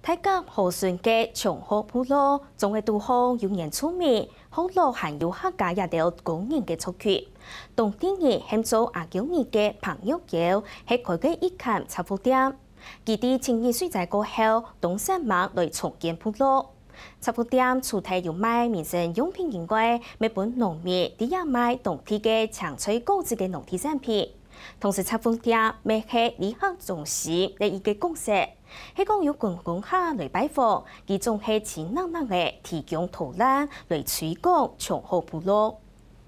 泰甲河順嘅長河部落，總係都好有人出名，好多含有客家也有公認嘅族群。當地人喊做阿嬌兒嘅朋友橋，係佢嘅一間雜貨店。佢哋清熱水災過後，動身馬來重建部落。雜貨店除睇有賣民生用品以外，每本農民啲也賣當地嘅青菜果子嘅農產產品。同時，雜貨店賣係理學重視嘅一個公式，係講有觀光客來拜訪，佢仲係錢能嘅提供土壤來推廣長河部落。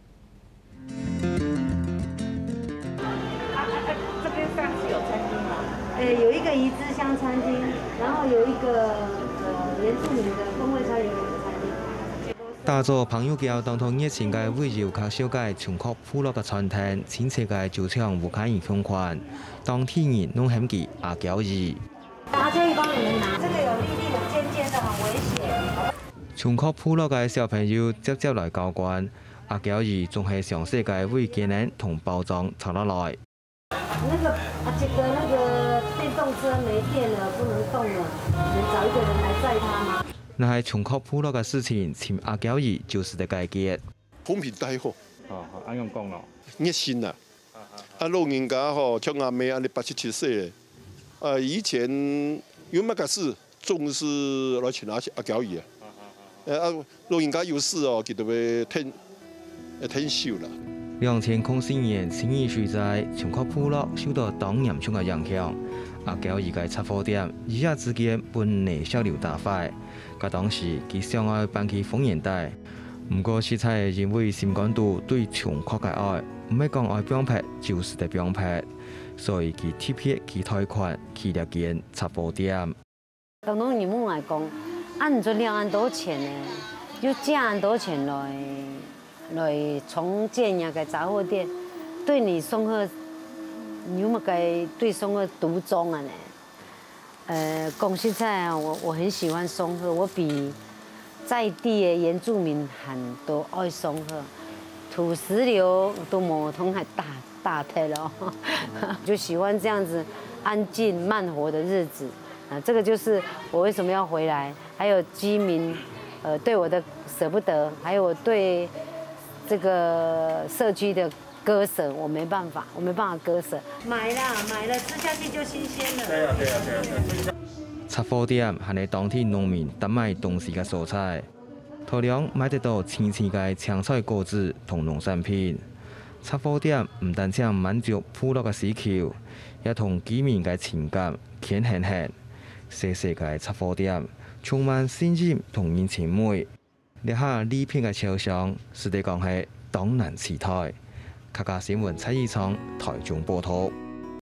這邊上是有餐廳嗎？ 有一個宜之鄉餐廳，然後有一個原住民的風味菜園的餐廳。 打造朋友橋當同熱情嘅圍繞較小嘅長河部落嘅餐廳，親切嘅就像無間兒相關。當地人弄喊佢阿嬌兒。 阿嬌兒幫你們拿，這個有粒粒的、尖尖的，很危險。 長河部落嘅小朋友直接來教慣，阿嬌兒仲係詳細嘅為技能同包裝查落來。 那個這個那個電動車沒電了，不能動了，能找一個人來載他嗎？ 那係長河部落嘅事情，請阿嬌兒就是得解決。 風評大好， 啱咁講咯， 熱心啊！老人家像阿妹安尼87歲咧，以前有乜嘅事，總是來請阿嬌兒啊。老人家有事佢就會聽少啦。 2004年清熱水災，長河部落受到當嚴重嘅影響。阿嬌兒嘅雜貨店一夜之間被內銷量大壞。佢當時佢想要搬去豐原帶，不過實在因為心肝度對長河嘅愛，唔係講愛表拍，就是得表拍，所以佢特別去貸款去了間雜貨店。 當當你們來講，按咗2萬多錢呢，要借很多錢來重建一個雜貨店，對你送去，你有冇該對送去獨鍾啊呢？講實在，我很喜歡松鶴，我比在地的原住民很多愛松鶴，土石流都冇通還大體咯，就喜歡這樣子安靜慢活的日子。這個就是我為什麼要回來，還有居民對我的捨不得，還有我對這個社區的割捨，我沒辦法割捨。買了，吃下去就新鮮了。對啊。 雜貨店係當地農民特賣當時嘅蔬菜，大量買得到新鮮嘅青菜果子同農產品。雜貨店唔單止滿足部落嘅需求，也同居民嘅情感牽連起。細細嘅雜貨店充滿信任同人情味，呢下禮品嘅抽象，實地講係當然期待。客家新聞蔡以昌台中報道。